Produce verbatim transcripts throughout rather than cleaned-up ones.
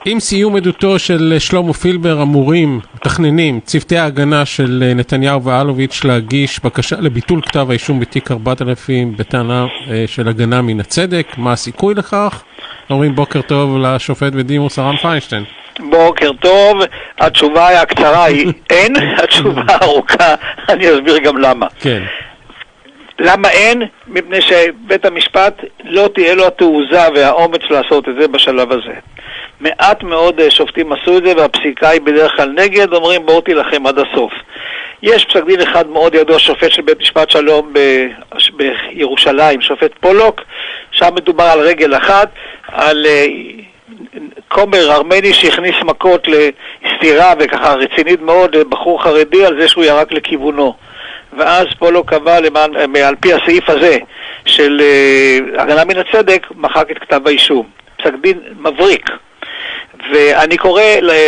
עם סיום עדותו של שלמה פילבר אמורים, מתכננים, צוותי ההגנה של נתניהו ואלוביץ' להגיש בקשה לביטול כתב האישום בתיק ארבעת אלפים בטענה של הגנה מן הצדק. מה הסיכוי לכך? אומרים בוקר טוב לשופט בדימוס הרן פיינשטיין. בוקר טוב, התשובה הקצרה היא אין, התשובה הארוכה, אני אסביר גם למה. כן. למה אין? מפני שבית המשפט לא תהיה לו התעוזה והאומץ לעשות את זה בשלב הזה. מעט מאוד שופטים עשו את זה, והפסיקה היא בדרך כלל נגד, אומרים בואו תילחם עד הסוף. יש פסק דין אחד מאוד ידוע, שופט של בית משפט שלום ב- בירושלים, שופט פולוק, שם מדובר על רגל אחת, על uh, קומר ארמני שהכניס מכות לסתירה וככה רצינית מאוד, בחור חרדי, על זה שהוא ירק לכיוונו. ואז פולוק קבע למען, על פי הסעיף הזה של uh, הגנה מן הצדק, מחק את כתב האישום. פסק דין מבריק. ואני קורא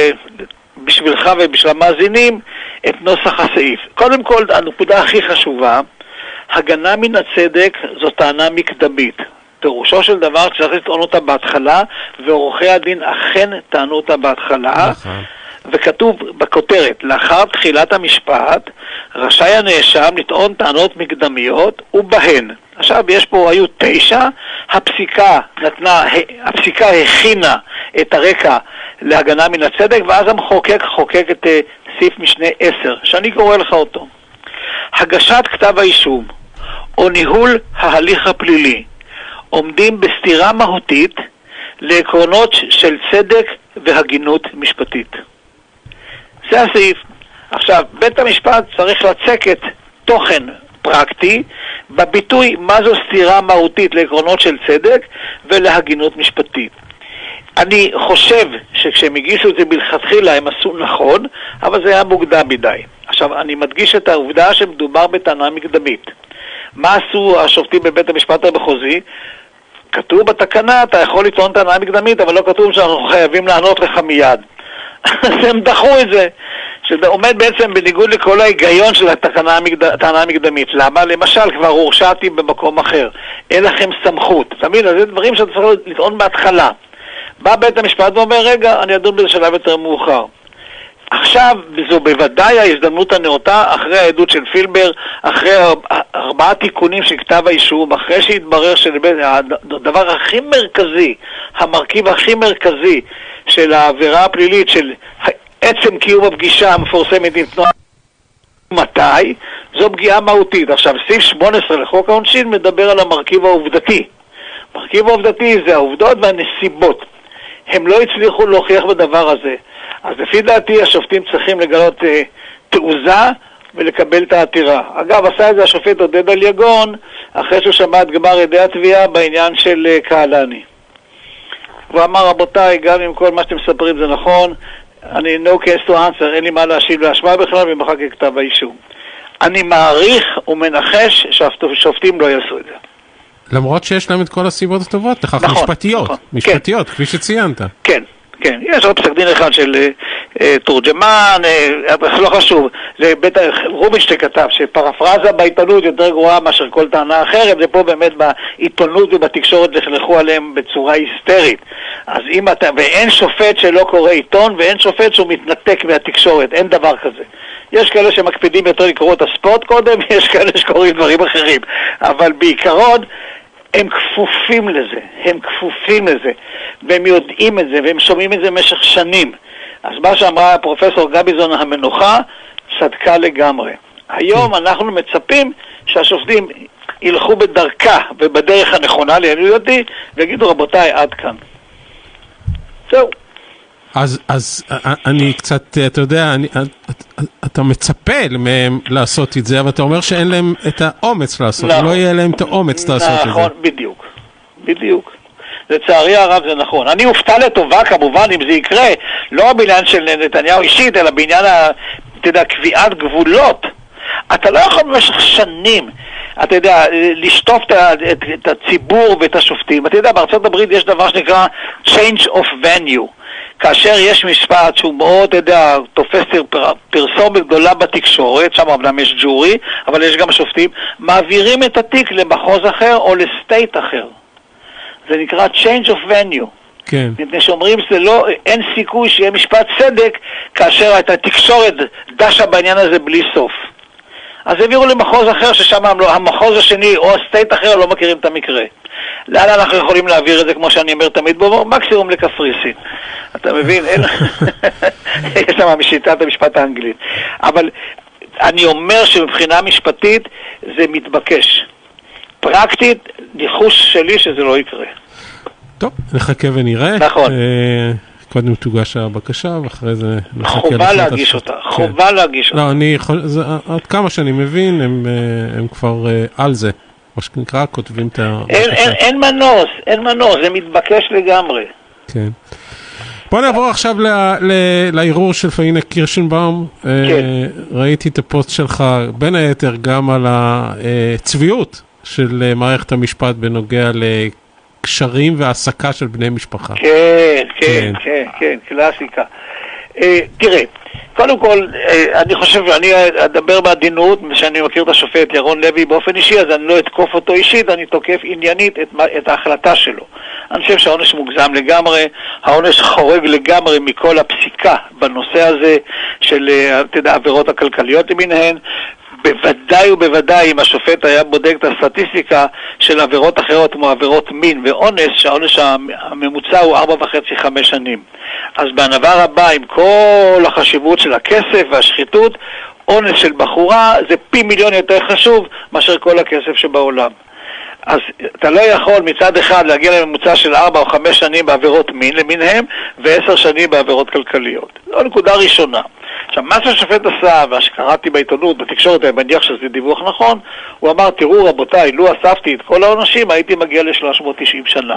בשבילך ובשביל המאזינים את נוסח הסעיף. קודם כל, הנקודה הכי חשובה, הגנה מן הצדק זו טענה מקדמית. פירושו של דבר צריך לטעון אותה בהתחלה, ועורכי הדין אכן טענו אותה בהתחלה. נכון. וכתוב בכותרת, לאחר תחילת המשפט, רשאי הנאשם לטעון טענות מקדמיות ובהן. עכשיו יש פה, היו תשע, הפסיקה נתנה, הפסיקה הכינה את הרקע להגנה מן הצדק, ואז המחוקק חוקק את סעיף משנה עשר, שאני קורא לך אותו. הגשת כתב האישום או ניהול ההליך הפלילי עומדים בסתירה מהותית לעקרונות של צדק והגינות משפטית. זה הסעיף. עכשיו, בית המשפט צריך לצקת תוכן פרקטי בביטוי מה זו סתירה מהותית לעקרונות של צדק ולהגינות משפטית. אני חושב שכשהם הגישו את זה מלכתחילה הם עשו נכון, אבל זה היה מוקדם מדי. עכשיו, אני מדגיש את העובדה שמדובר בטענה מקדמית. מה עשו השופטים בבית המשפט המחוזי? כתוב בתקנה, אתה יכול לטעון טענה מקדמית, אבל לא כתוב שאנחנו חייבים לענות לך מיד. אז הם דחו את זה, שזה עומד בעצם בניגוד לכל ההיגיון של הטענה המקדמית. למה? למשל, כבר הורשעתי במקום אחר. אין לכם סמכות. תמיד, זה דברים שאתה צריך לטעון בהתחלה. בא בית המשפט ואומר, רגע, אני אדון בזה שלב יותר מאוחר. עכשיו, זו בוודאי ההזדמנות הנאותה, אחרי העדות של פילבר, אחרי ארבעה תיקונים של כתב האישום, אחרי שהתברר שהדבר הכי מרכזי, המרכיב הכי מרכזי של העבירה הפלילית, של עצם קיום הפגישה המפורסמת עם תנועה, מתי? זו פגיעה מהותית. עכשיו, סעיף שמונה עשרה לחוק העונשין מדבר על המרכיב העובדתי. המרכיב העובדתי זה העובדות והנסיבות. הם לא הצליחו להוכיח בדבר הזה. אז לפי דעתי השופטים צריכים לגלות אה, תעוזה ולקבל את העתירה. אגב, עשה את זה השופט עודד אליגון אחרי שהוא שמע את גמר עדי התביעה בעניין של אה, קהלני. הוא אמר, רבותיי, גם אם כל מה שאתם מספרים זה נכון, אני no case to answer, אין לי מה להשיב להשמע בכלל ומחק את כתב האישום. אני מעריך ומנחש שהשופטים לא יעשו את זה. למרות שיש להם את כל הסיבות הטובות, לכך נכון, משפטיות, נכון, משפטיות, כן. כפי שציינת. כן, כן. יש עוד פסק דין אחד של אה, תורג'מן, אה, לא חשוב, זה בית רובינשטיין כתב, שפרפרזה בעיתונות יותר גרועה מאשר כל טענה אחרת, זה פה באמת בעיתונות ובתקשורת לכלכו עליהם בצורה היסטרית. אז אם אתה, ואין שופט שלא קורא עיתון, ואין שופט שהוא מתנתק מהתקשורת, אין דבר כזה. יש כאלה שמקפידים יותר לקרוא את הספורט קודם, יש כאלה שקוראים דברים אחרים. אבל בעיקרון, הם כפופים לזה, הם כפופים לזה, והם יודעים את זה, והם שומעים את זה במשך שנים. אז מה שאמרה הפרופסור גביזון המנוחה, צדקה לגמרי. היום אנחנו מצפים שהשופטים ילכו בדרכה ובדרך הנכונה לעניות, ויגידו רבותיי, עד כאן. זהו. אז, אז אני קצת, אתה יודע, אני, אתה מצפה מהם לעשות את זה, אבל אתה אומר שאין להם את האומץ לעשות, נכון. לא יהיה להם את האומץ לעשות נכון, את זה. נכון, בדיוק, בדיוק. לצערי הרב זה נכון. אני אופתע לטובה כמובן אם זה יקרה, לא בעניין של נתניהו אישית, אלא בעניין, אתה יודע, קביעת גבולות. אתה לא יכול במשך שנים, אתה יודע, לשטוף את, את, את הציבור ואת השופטים. אתה יודע, בארצות הברית יש דבר שנקרא change of venue. כאשר יש משפט שהוא מאוד, אתה יודע, תופס פרסומת גדולה בתקשורת, שם אמנם יש ג'ורי, אבל יש גם שופטים, מעבירים את התיק למחוז אחר או לסטייט אחר. זה נקרא change of venue. כן. מפני שאומרים שזה לא, אין סיכוי שיהיה משפט צדק כאשר את התקשורת דשה בעניין הזה בלי סוף. אז העבירו למחוז אחר ששם המחוז השני או הסטייט אחר לא מכירים את המקרה. לאן אנחנו יכולים להעביר את זה, כמו שאני אומר תמיד, בו מקסימום לקפריסין. אתה מבין? אין... יש שם משיטת המשפט האנגלית. אבל אני אומר שמבחינה משפטית זה מתבקש. פרקטית, ניחוש שלי שזה לא יקרה. טוב, נחכה ונראה. נכון. קודם תוגש הבקשה, ואחרי זה נחכה. חובה להגיש אותה, חובה להגיש אותה. לא, אני, עד כמה שאני מבין, הם כבר על זה. מה שנקרא, כותבים את ה... אין מנוס, אין מנוס, זה מתבקש לגמרי. כן. בוא נעבור עכשיו לערעור של פאינה קירשנבאום. ראיתי את הפוסט שלך, בין היתר גם על הצביעות של מערכת המשפט בנוגע לקשרים והעסקה של בני משפחה. כן, כן, כן, כן, קלאסיקה. תראה, קודם כל, אני חושב, אני אדבר בעדינות, שאני מכיר את השופט ירון לוי באופן אישי, אז אני לא אתקוף אותו אישית, אני תוקף עניינית את, את ההחלטה שלו. אני חושב שהעונש מוגזם לגמרי, העונש חורג לגמרי מכל הפסיקה בנושא הזה של העבירות הכלכליות למיניהן. בוודאי ובוודאי אם השופט היה בודק את הסטטיסטיקה של עבירות אחרות כמו עבירות מין ואונס, שהעונש הממוצע הוא ארבע וחצי חמש שנים. אז בענווה רבה, עם כל החשיבות של הכסף והשחיתות, אונס של בחורה זה פי מיליון יותר חשוב מאשר כל הכסף שבעולם. אז אתה לא יכול מצד אחד להגיע לממוצע של ארבע או חמש שנים בעבירות מין למיניהם ועשר שנים בעבירות כלכליות. זו נקודה ראשונה. עכשיו, מה שהשופט עשה, והשקראתי בעיתונות, בתקשורת, אני מניח שזה דיווח נכון, הוא אמר, תראו רבותיי, לו אספתי את כל העונשים, הייתי מגיע ל-שלוש מאות ותשעים שנה.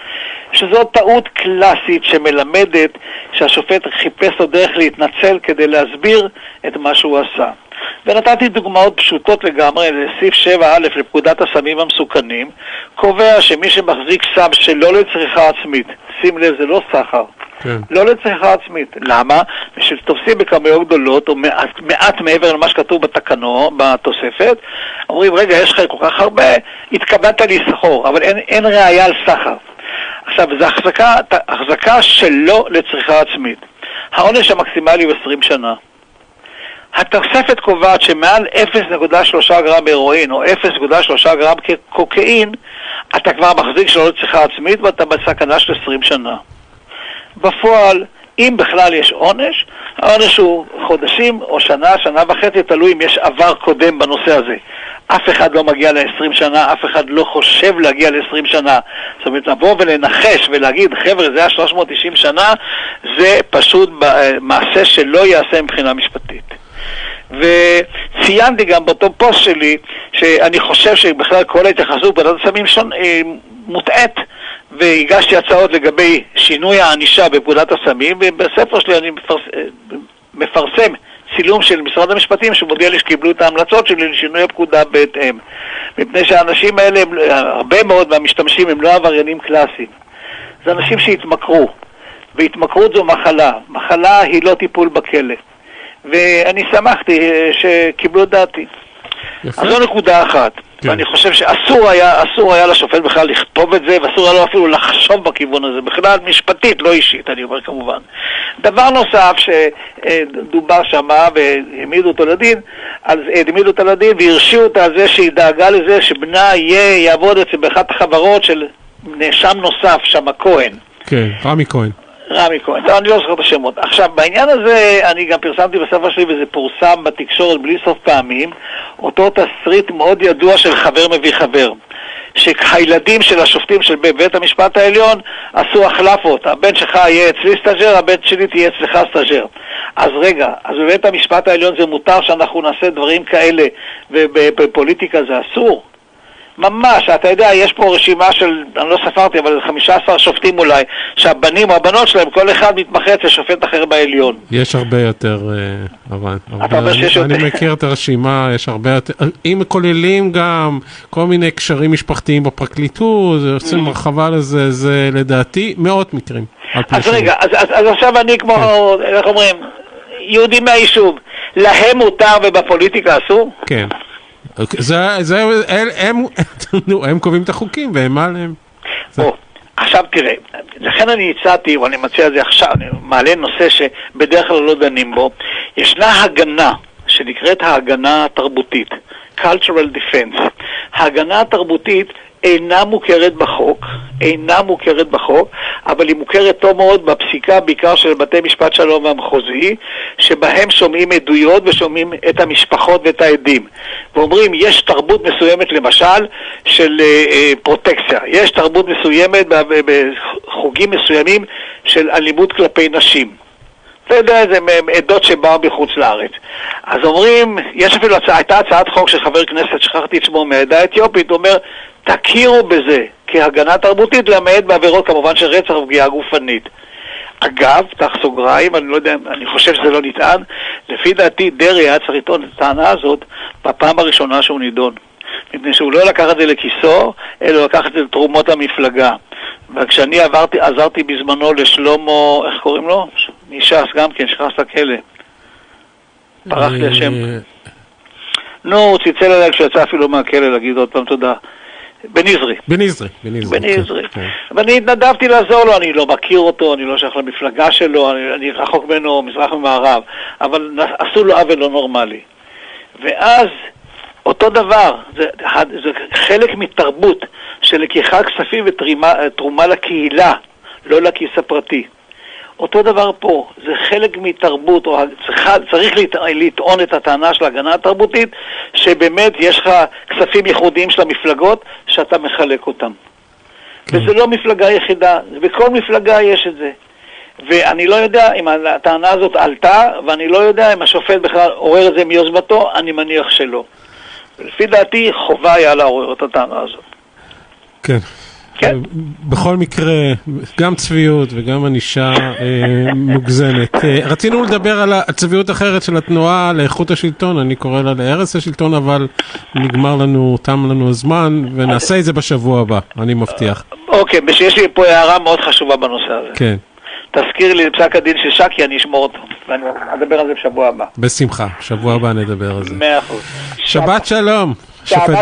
שזו טעות קלאסית שמלמדת שהשופט חיפש לו דרך להתנצל כדי להסביר את מה שהוא עשה. ונתתי דוגמאות פשוטות לגמרי, לסעיף שבע א' לפקודת הסמים המסוכנים, קובע שמי שמחזיק סם שלא לצריכה עצמית, שים לב, זה לא סחר, כן. לא לצריכה עצמית. למה? כשתופסים בכמויות גדולות, או מעט, מעט מעבר למה שכתוב בתקנו, בתוספת, אומרים, רגע, יש לך כל כך הרבה, התכוונת לסחור, אבל אין, אין ראיה על סחר. עכשיו, זו החזקה, החזקה שלא לצריכה עצמית. העונש המקסימלי הוא עשרים שנה. התוספת קובעת שמעל אפס נקודה שלוש גרם הרואין או אפס נקודה שלוש גרם קוקאין, אתה כבר מחזיק שלא לצריכה עצמית ואתה בסכנה של עשרים שנה. בפועל, אם בכלל יש עונש, העונש הוא חודשים או שנה, שנה וחצי, תלוי אם יש עבר קודם בנושא הזה. אף אחד לא מגיע ל-עשרים שנה, אף אחד לא חושב להגיע ל-עשרים שנה. זאת אומרת, לבוא ולנחש ולהגיד, חבר'ה, זה היה שלוש מאות ותשעים שנה, זה פשוט מעשה שלא יעשה מבחינה משפטית. וציינתי גם באותו פוסט שלי, שאני חושב שבכלל כל ההתייחסות בוועדת הסמים מוטעת, והגשתי הצעות לגבי שינוי הענישה בפקודת הסמים, ובספר שלי אני מפרס... מפרסם צילום של משרד המשפטים שמודיע לי שקיבלו את ההמלצות שלי לשינוי הפקודה בהתאם. מפני שהאנשים האלה, הם, הרבה מאוד מהמשתמשים הם לא עבריינים קלאסיים. זה אנשים שהתמכרו, והתמכרות זו מחלה. מחלה היא לא טיפול בכלא. ואני שמחתי שקיבלו דעתי. יפה. אז זו נקודה אחת. כן. ואני חושב שאסור היה, אסור היה לשופט בכלל לכתוב את זה, ואסור היה לו אפילו לחשוב בכיוון הזה. בכלל משפטית, לא אישית, אני אומר כמובן. דבר נוסף שדובר שמה והעמידו אותו לדין, אז העמידו אותו לדין והרשיעו אותה על זה שהיא דאגה לזה שבנה יהיה, יעבוד אצל באחת החברות של נאשם נוסף, שמה כהן. כן, רמי כהן. רמי כהן, אני לא זוכר את השמות. עכשיו, בעניין הזה, אני גם פרסמתי בספר שלי, וזה פורסם בתקשורת בלי סוף פעמים, אותו תסריט מאוד ידוע של חבר מביא חבר. שהילדים של השופטים של בית המשפט העליון עשו החלפות. הבן שלך יהיה אצלי סטאג'ר, הבן שלי תהיה אצלך סטאג'ר. אז רגע, אז בבית המשפט העליון זה מותר שאנחנו נעשה דברים כאלה, ובפוליטיקה זה אסור? ממש, אתה יודע, יש פה רשימה של, אני לא ספרתי, אבל חמישה עשר שופטים אולי, שהבנים או הבנות שלהם, כל אחד מתמחה אצל שופט אחר בעליון. יש הרבה יותר, אבל, אני מכיר את הרשימה, יש הרבה יותר, אם כוללים גם כל מיני קשרים משפחתיים בפרקליטות, זה עושים מרחבה לזה, זה לדעתי מאות מקרים. אז רגע, אז עכשיו אני כמו, איך אומרים, יהודים מהיישוב, להם מותר ובפוליטיקה אסור? כן. זה, זה, הם, הם, הם קובעים את החוקים והם עליהם. עכשיו תראה, לכן אני הצעתי, ואני מציע את זה עכשיו, אני מעלה נושא שבדרך כלל לא דנים בו, ישנה הגנה שנקראת ההגנה התרבותית, cultural defense. ההגנה התרבותית אינה מוכרת בחוק, אינה מוכרת בחוק, אבל היא מוכרת טוב מאוד בפסיקה, בעיקר של בתי משפט שלום והמחוזי, שבהם שומעים עדויות ושומעים את המשפחות ואת העדים. ואומרים, יש תרבות מסוימת למשל של אה, פרוטקציה, יש תרבות מסוימת בחוגים מסוימים של אלימות כלפי נשים. אתה יודע, זה עדות שבאו בחוץ לארץ. אז אומרים, יש אפילו, הייתה הצעת חוק של חבר כנסת, שכחתי את שמו מהעדה האתיופית, הוא אומר, תכירו בזה כהגנה תרבותית, למעט בעבירות כמובן של רצח ופגיעה גופנית. אגב, תח סוגריים, אני לא יודע, אני חושב שזה לא נטען, לפי דעתי דרעי היה צריך לטעון את הטענה הזאת בפעם הראשונה שהוא נידון. מפני שהוא לא לקח את זה לכיסו, אלא לקח את זה לתרומות המפלגה. וכשאני עברתי, עזרתי בזמנו לשלומו, איך קוראים לו? מש"ס גם כן, שכנס לכלא. פרח לי השם. נו, הוא ציצל עליי כשיצא אפילו מהכלא להגיד עוד פעם תודה. בניזרי. בניזרי. בניזרי. ואני התנדבתי לעזור לו, אני לא מכיר אותו, אני לא שייך למפלגה שלו, אני, אני רחוק ממנו מזרח ומערב, אבל עשו לו עוול לא נורמלי. ואז אותו דבר, זה, זה חלק מתרבות של לקיחת כספים ותרומה לקהילה, לא לכיס הפרטי. אותו דבר פה, זה חלק מתרבות, או צריך, צריך לטעון את הטענה של ההגנה התרבותית, שבאמת יש לך כספים ייחודיים של המפלגות, שאתה מחלק אותם. כן. וזה לא מפלגה יחידה, בכל מפלגה יש את זה. ואני לא יודע אם הטענה הזאת עלתה, ואני לא יודע אם השופט בכלל עורר את זה מיוזמתו, אני מניח שלא. לפי דעתי חובה היה לעורר את הטענה הזאת. כן. כן. בכל מקרה, גם צביעות וגם ענישה אה, מוגזמת. אה, רצינו לדבר על הצביעות אחרת של התנועה לאיכות השלטון, אני קורא לה להרס השלטון, אבל נגמר לנו, תם לנו הזמן, ונעשה את זה בשבוע הבא, אני מבטיח. אוקיי, יש לי פה הערה מאוד חשובה בנושא הזה. כן. תזכיר לי לפסק הדין של שקי, אני אשמור אותו, ואני אדבר על זה בשבוע הבא. בשמחה, שבוע הבא נדבר על זה. מאה אחוז. שבת שלום.